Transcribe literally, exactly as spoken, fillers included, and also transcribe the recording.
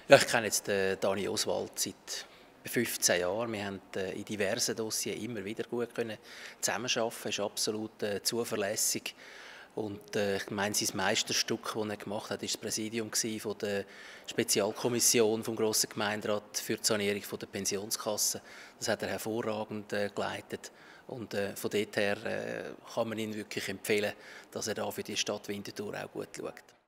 Ja, ich kenne jetzt den Dani Oswald seit fünfzehn Jahren. Wir haben in diversen Dossiers immer wieder gut können zusammenarbeiten. Er ist absolut äh, zuverlässig. Und äh, ich meine, sein Meisterstück, das er gemacht hat, war das Präsidium von der Spezialkommission vom Grossen Gemeinderat für die Sanierung der Pensionskasse. Das hat er hervorragend äh, geleitet. Und äh, von dort her äh, kann man ihn wirklich empfehlen, dass er da für die Stadt Winterthur auch gut schaut.